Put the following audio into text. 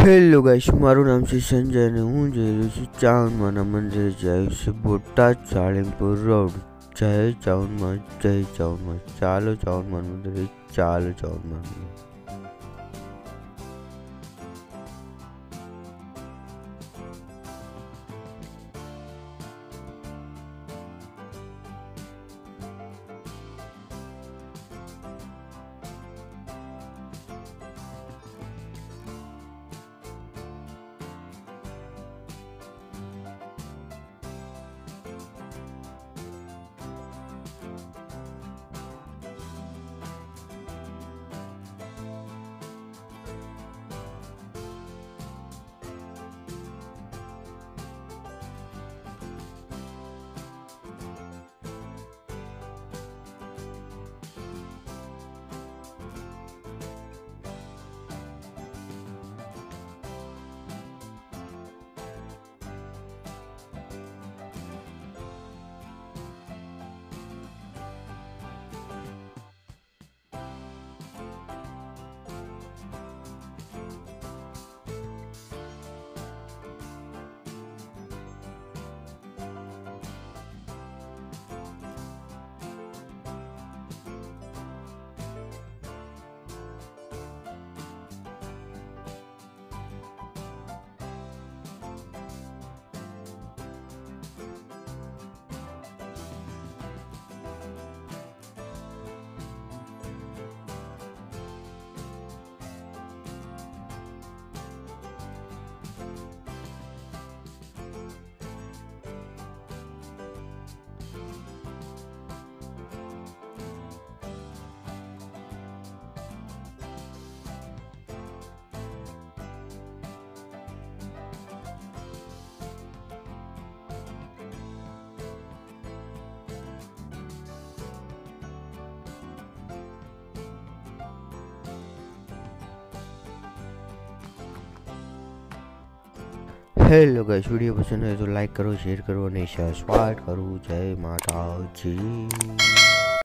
Hello guys, મારું નામ છે સંજય અને હું જઈ રહ્યો છું ચાવણમાના મંદિરે જાય છે બોટાદ સાળીમપુર રોડ. જય ચાવણમાં, જય ચાવણમાં. ચાલો ચાવણમાં મંદિરે, ચાલો ચાવણમાં મંદિરે. હેલો ગાઈસ, વિડીયો પસંદ હોય તો લાઈક કરો, શેર કરો અને સબસ્ક્રાઇબ કરો. જય માતાજી.